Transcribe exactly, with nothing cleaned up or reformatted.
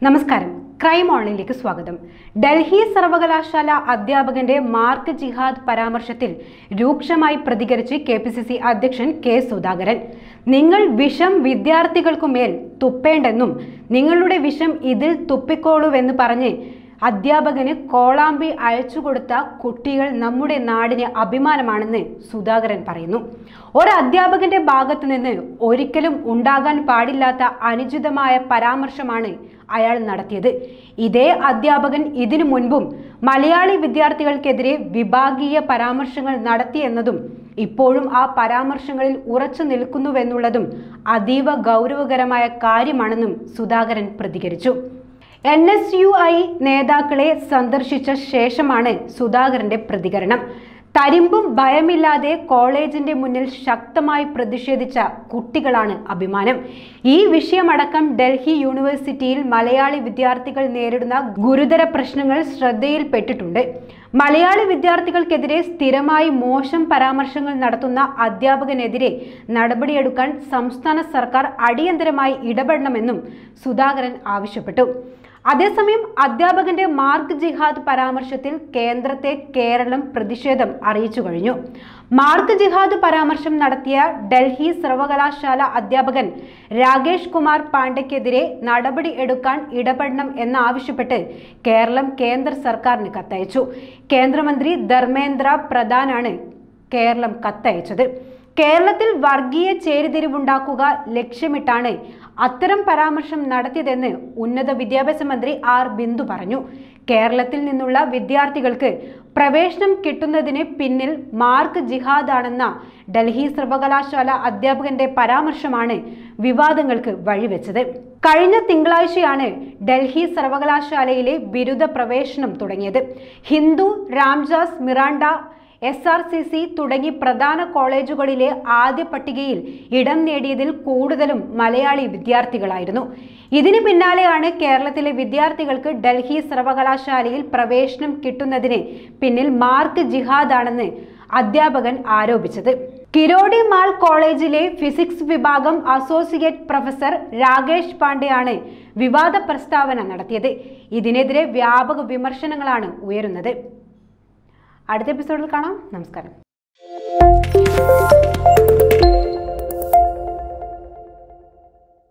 നമസ്കാരം, ക്രൈം ഓൺലൈനിലേക്ക് സ്വാഗതം. ഡൽഹി സർവകലാശാല അധ്യാപകന്റെ മാർക്ക് ജിഹാദ് പരാമർശത്തിൽ രൂക്ഷമായി പ്രതികരിച്ച് കെ പി സി സി അധ്യക്ഷൻ കെ സുധാകരൻ. നിങ്ങൾ വിഷം വിദ്യാർത്ഥികൾക്കുമേൽ തുപ്പേണ്ടെന്നും നിങ്ങളുടെ വിഷം ഇതിൽ തുപ്പിക്കോളൂവെന്ന് പറഞ്ഞ് അധ്യാപകന് കോളാമ്പി അയച്ചുകൊടുത്ത കുട്ടികൾ നമ്മുടെ നാടിന് അഭിമാനമാണെന്ന് സുധാകരൻ പറയുന്നു. ഒരു അധ്യാപകന്റെ ഭാഗത്തു നിന്ന് ഒരിക്കലും ഉണ്ടാകാൻ പാടില്ലാത്ത അനുചിതമായ പരാമർശമാണ് അയാൾ നടത്തിയത്. ഇതേ അധ്യാപകൻ ഇതിനു മുൻപും മലയാളി വിദ്യാർത്ഥികൾക്കെതിരെ വിഭാഗീയ പരാമർശങ്ങൾ നടത്തിയെന്നതും ഇപ്പോഴും ആ പരാമർശങ്ങളിൽ ഉറച്ചു നിൽക്കുന്നുവെന്നുള്ളതും അതീവ ഗൗരവകരമായ കാര്യമാണെന്നും സുധാകരൻ പ്രതികരിച്ചു. എൻ എസ് യു ഐ നേതാക്കളെ സന്ദർശിച്ച ശേഷമാണ് സുധാകരന്റെ പ്രതികരണം. തരിമ്പും ഭയമില്ലാതെ കോളേജിന്റെ മുന്നിൽ ശക്തമായി പ്രതിഷേധിച്ച കുട്ടികളാണ് അഭിമാനം. ഈ വിഷയമടക്കം ഡൽഹി യൂണിവേഴ്സിറ്റിയിൽ മലയാളി വിദ്യാർത്ഥികൾ നേരിടുന്ന ഗുരുതര പ്രശ്നങ്ങൾ ശ്രദ്ധയിൽപ്പെട്ടിട്ടുണ്ട്. മലയാളി വിദ്യാർത്ഥികൾക്കെതിരെ സ്ഥിരമായി മോശം പരാമർശങ്ങൾ നടത്തുന്ന അധ്യാപകനെതിരെ നടപടിയെടുക്കാൻ സംസ്ഥാന സർക്കാർ അടിയന്തരമായി ഇടപെടണമെന്നും സുധാകരൻ ആവശ്യപ്പെട്ടു. അതേസമയം അധ്യാപകന്റെ മാർക്ക് ജിഹാദ് പരാമർശത്തിൽ കേന്ദ്രത്തെ കേരളം പ്രതിഷേധം അറിയിച്ചു കഴിഞ്ഞു. മാർക്ക് ജിഹാദ് പരാമർശം നടത്തിയ ഡൽഹി സർവകലാശാല അധ്യാപകൻ രാകേഷ് കുമാർ പാണ്ഡെക്കെതിരെ നടപടി എടുക്കാൻ ഇടപെടണം എന്നാവശ്യപ്പെട്ട് കേരളം കേന്ദ്ര സർക്കാരിന് കത്തയച്ചു. കേന്ദ്രമന്ത്രി ധർമ്മേന്ദ്ര പ്രധാനാണ് കേരളം കത്തയച്ചത്. കേരളത്തിൽ വർഗീയ ചേരിതിരിവുണ്ടാക്കുക ലക്ഷ്യമിട്ടാണ് അത്തരം പരാമർശം നടത്തിയതെന്ന് ഉന്നത വിദ്യാഭ്യാസ മന്ത്രി ആർ ബിന്ദു പറഞ്ഞു. കേരളത്തിൽ നിന്നുള്ള വിദ്യാർത്ഥികൾക്ക് പ്രവേശനം കിട്ടുന്നതിന് പിന്നിൽ മാർക്ക് ജിഹാദാണെന്ന ഡൽഹി സർവകലാശാല അധ്യാപകന്റെ പരാമർശമാണ് വിവാദങ്ങൾക്ക് വഴിവെച്ചത്. കഴിഞ്ഞ തിങ്കളാഴ്ചയാണ് ഡൽഹി സർവകലാശാലയിലെ ബിരുദ പ്രവേശനം തുടങ്ങിയത്. Hindu, Ramjas, Miranda, S R C C തുടങ്ങി പ്രധാന കോളേജുകളിലെ ആദ്യ പട്ടികയിൽ ഇടം നേടിയതിൽ കൂടുതലും മലയാളി വിദ്യാർത്ഥികളായിരുന്നു. ഇതിന് പിന്നാലെയാണ് കേരളത്തിലെ വിദ്യാർത്ഥികൾക്ക് ഡൽഹി സർവകലാശാലയിൽ പ്രവേശനം കിട്ടുന്നതിന് പിന്നിൽ മാർക്ക് ജിഹാദാണെന്ന് അധ്യാപകൻ ആരോപിച്ചത്. കിരോടി മാൾ കോളേജിലെ ഫിസിക്സ് വിഭാഗം അസോസിയേറ്റ് പ്രൊഫസർ രാകേഷ് പാണ്ഡെയാണ് വിവാദ പ്രസ്താവന നടത്തിയത്. ഇതിനെതിരെ വ്യാപക വിമർശനങ്ങളാണ് ഉയരുന്നത്. അടുത്ത എപ്പിസോഡിൽ കാണാം. നമസ്കാരം.